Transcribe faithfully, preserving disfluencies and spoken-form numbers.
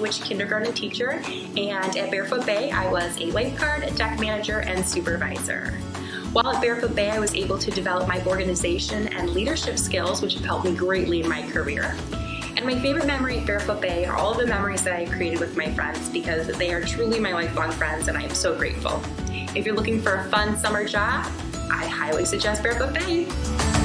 Switch kindergarten teacher, and at Barefoot Bay, I was a lifeguard, deck manager, and supervisor. While at Barefoot Bay, I was able to develop my organization and leadership skills, which have helped me greatly in my career. And my favorite memory at Barefoot Bay are all of the memories that I created with my friends, because they are truly my lifelong friends, and I am so grateful. If you're looking for a fun summer job, I highly suggest Barefoot Bay.